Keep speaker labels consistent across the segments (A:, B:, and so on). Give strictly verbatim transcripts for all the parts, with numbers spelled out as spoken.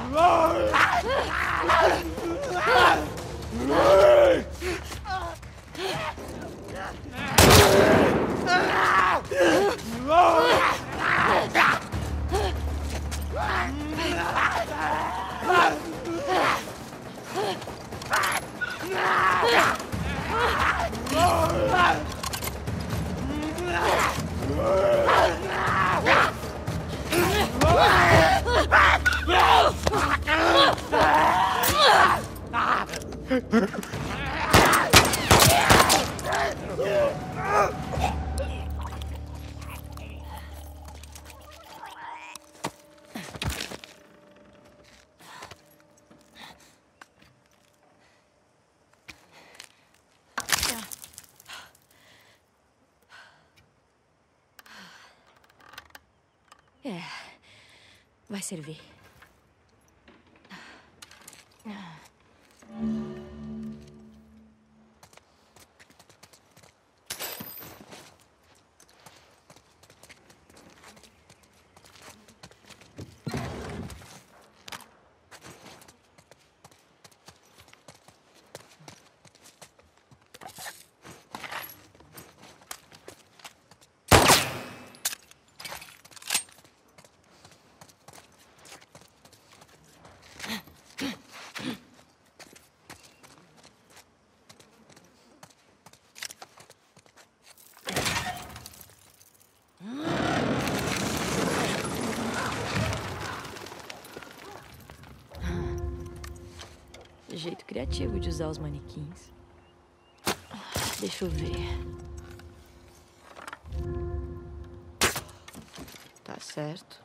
A: É, vai servir. Jeito criativo de usar os manequins. Deixa eu ver. Tá certo.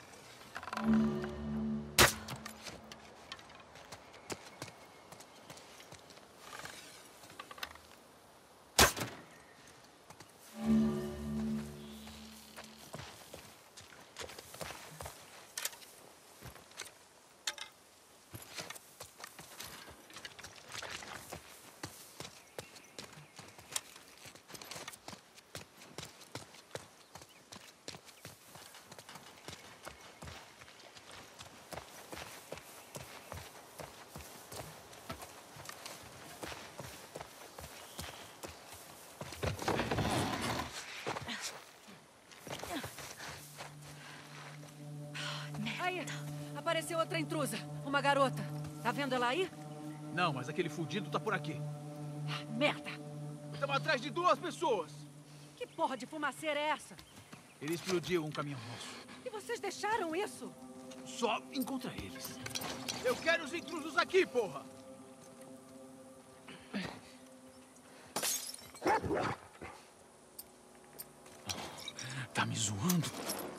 B: Apareceu outra intrusa, uma garota. Tá vendo ela aí?
C: Não, mas aquele fudido tá por aqui.
B: Ah, merda!
C: Estamos atrás de duas pessoas.
B: Que porra de fumaceira é essa?
C: Ele explodiu um caminhão nosso.
B: E vocês deixaram isso?
C: Só encontra eles. Eu quero os intrusos aqui, porra! Tá me zoando?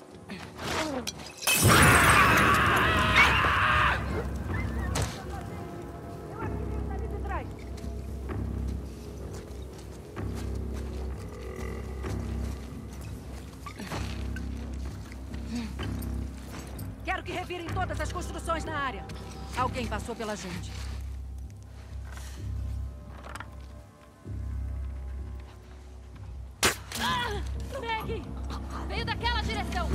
B: Quero que revirem todas as construções na área. Alguém passou pela gente.
A: Ah! Meg! Veio daquela direção!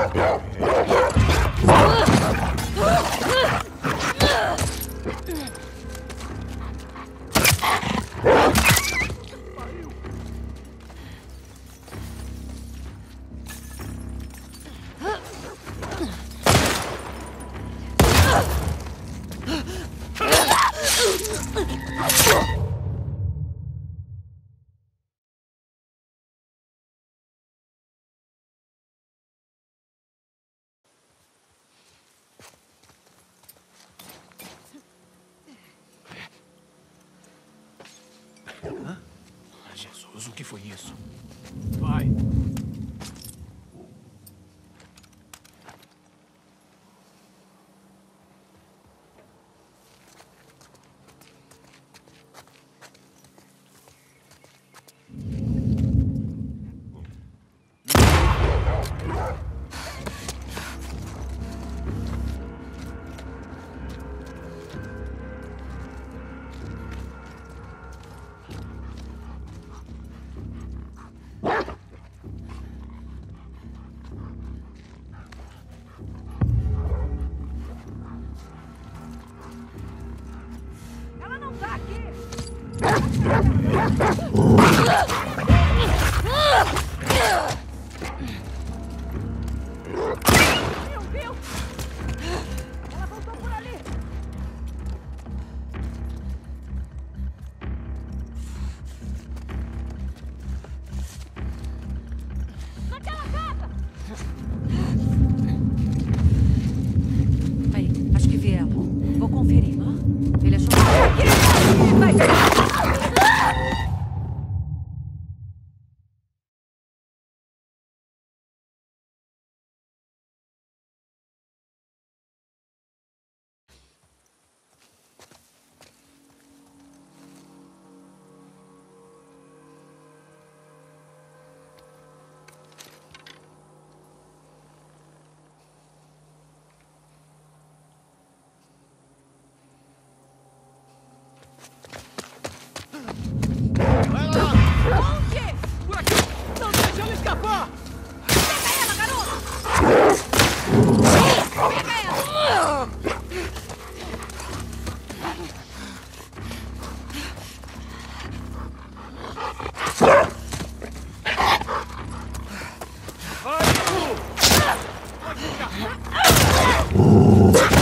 C: Jesus, o que foi isso? Vai.
B: Ela não tá aqui! Viu, viu? Ela voltou por ali! Naquela casa! Aí, acho que vi ela. Vou conferir. Ele achou que... Vai!
C: Vai lá!
B: Onde?
C: Por aqui! Não deixa ela escapar!
B: Pega ela, garoto! Pega ela!
C: Vai, Lu! Pode ficar!